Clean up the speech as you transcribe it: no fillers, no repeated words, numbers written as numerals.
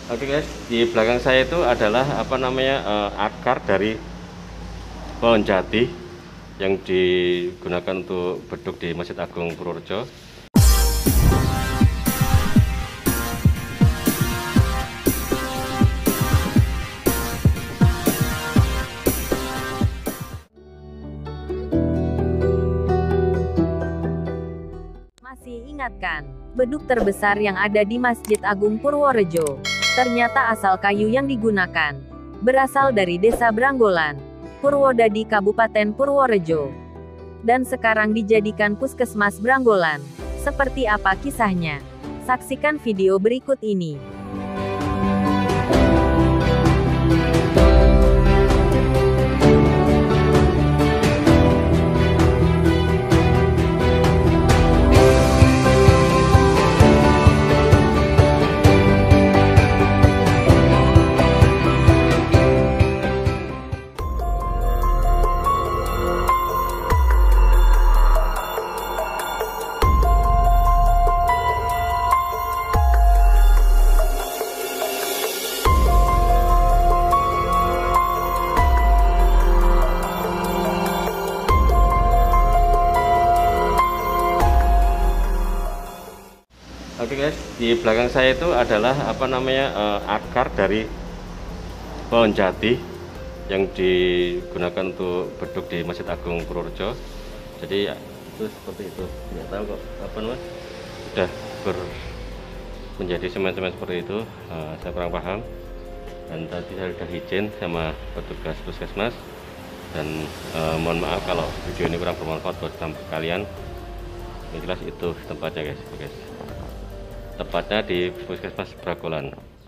Oke guys, di belakang saya itu adalah akar dari pohon jati yang digunakan untuk beduk di Masjid Agung Purworejo. Masih ingatkan, beduk terbesar yang ada di Masjid Agung Purworejo? Ternyata asal kayu yang digunakan berasal dari Desa Branggolan, Purwodadi, Kabupaten Purworejo, dan sekarang dijadikan Puskesmas Branggolan. Seperti apa kisahnya? Saksikan video berikut ini. Oke guys, di belakang saya itu adalah akar dari pohon jati yang digunakan untuk beduk di Masjid Agung Purworejo. Jadi itu seperti itu. Nggak tahu kok sudah menjadi semen-semen seperti itu. Saya kurang paham. Dan tadi saya sudah izin sama petugas puskesmas. Dan mohon maaf kalau video ini kurang bermanfaat buat kalian. Yang jelas itu tempatnya guys. Tepatnya di Puskesmas Branggolan.